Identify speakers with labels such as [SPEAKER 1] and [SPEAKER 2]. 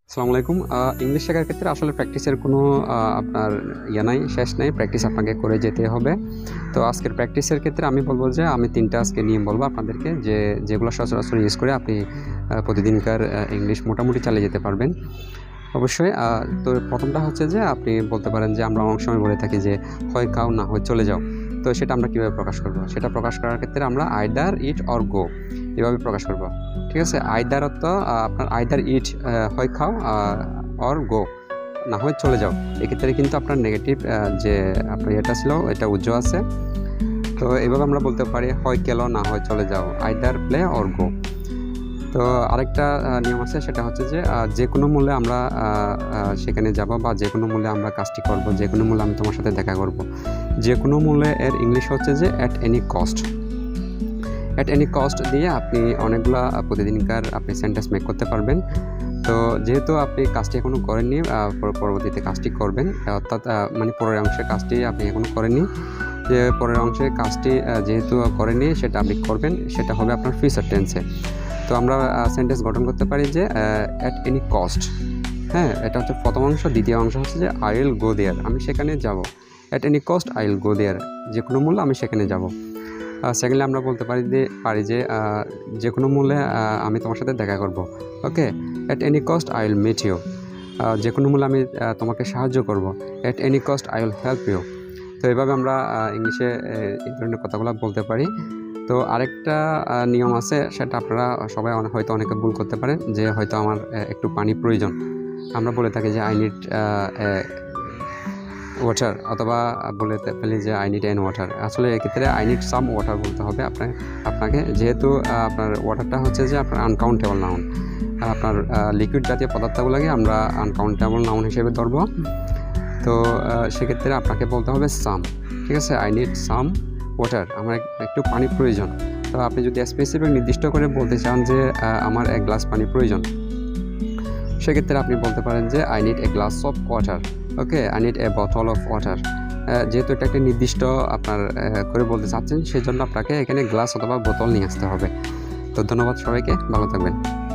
[SPEAKER 1] আসসালামু আলাইকুম। ইংলিশ শেখার ক্ষেত্রে আসলে প্র্যাকটিসের কোনো আপনার নাই, শেষ নাই। প্র্যাকটিস আপনাকে করে যেতে হবে। তো আজকের প্র্যাকটিসের ক্ষেত্রে আমি বলব যে আমি ৩টা আজকে নিয়ম বলব আপনাদেরকে, যেগুলো সচরাচর ইউজ করে আপনি প্রতিদিনকার ইংলিশ মোটামুটি চালিয়ে যেতে পারবেন অবশ্যই। তো প্রথমটা হচ্ছে যে আপনি বলতে পারেন যে আমরা অনেক সময় বলে থাকি যে হয় খাও না হয় চলে যাও। তো সেটা আমরা কীভাবে প্রকাশ করব? সেটা প্রকাশ করার ক্ষেত্রে আমরা আইদার ইট অর গো এভাবে প্রকাশ করব। ঠিক আছে? আইদার অর্থ আপনার আইদার ইট হয় খাও অর গো, না হয় চলে যাও। এক্ষেত্রে কিন্তু আপনার নেগেটিভ যে আপনার এটা ছিল এটা উজ্জ্বল আছে। তো এইভাবে আমরা বলতে পারি হয় খেলো না হয় চলে যাও, আইদার প্লে অর গো। তো আরেকটা নিয়ম আছে, সেটা হচ্ছে যে যে কোনো মূল্যে আমরা সেখানে যাব বা যে কোনো মূল্যে আমরা কাজটি করব, যে কোনো মূল্যে আমি তোমার সাথে দেখা করব। যে কোনো মূল্যে এর ইংলিশ হচ্ছে যে at any cost. At any cost দিয়ে আপনি অনেকগুলো প্রতিদিনকার আপনি সেন্টেন্স মেক করতে পারবেন। তো যেহেতু আপনি কাজটি এখনও করেননি, পরবর্তীতে কাজটি করবেন, অর্থাৎ মানে পরের অংশের কাজটি আপনি এখনও করেননি, যে পরের অংশের কাজটি যেহেতু করেননি সেটা আপনি করবেন, সেটা হবে আপনার ফিউচার টেন্সে। তো আমরা সেন্টেন্স গঠন করতে পারি যে অ্যাট এনি কস্ট। হ্যাঁ, এটা হচ্ছে প্রথম অংশ। দ্বিতীয় অংশ হচ্ছে যে আই উইল গো দেয়ার, আমি সেখানে যাব। At any cost I will go there, যে কোনো মূল্যে আমি সেখানে যাব। সেকেন্ডলি আমরা বলতে পারি যে যে কোনো মূল্যে আমি তোমার সাথে দেখা করব। Okay, at any cost I will meet you, যে কোনো মূল্যে আমি তোমাকে সাহায্য করব। At any cost I will help you. তো এইভাবে আমরা ইংলিশে এই ধরনের কথাগুলো বলতে পারি। তো আরেকটা নিয়ম আছে, সেটা আপনারা সবাই হয়তো অনেকে ভুল করতে পারেন, যে হয়তো আমার একটু পানি প্রয়োজন। আমরা বলে থাকি যে আই নিড ওয়াটার, অথবা বলে ফেলি যে আই নিড অ্যান ওয়াটার। আসলে এক্ষেত্রে আই নিড সাম ওয়াটার বলতে হবে আপনাকে, যেহেতু আপনার ওয়াটারটা হচ্ছে যে আপনার আনকাউন্টেবল নাউন। আপনার লিকুইড জাতীয় পদার্থগুলোকে আমরা আনকাউন্টেবল নাউন হিসেবে ধরব। তো সেক্ষেত্রে আপনাকে বলতে হবে সাম। ঠিক আছে? আই নিড সাম ওয়াটার, আমার একটু পানি প্রয়োজন। তো আপনি যদি স্পেসিফিক নির্দিষ্ট করে বলতে চান যে আমার 1 গ্লাস পানি প্রয়োজন, সেক্ষেত্রে আপনি বলতে পারেন যে I need a glass of water. Okay, I need a bottle of water. যেহেতু এটা একটা নির্দিষ্ট আপনার করে বলতে চাচ্ছেন, সেই জন্য আপনাকে এখানে গ্লাস অথবা বোতল নিয়ে আসতে হবে। তো ধন্যবাদ সবাইকে, ভালো থাকবেন।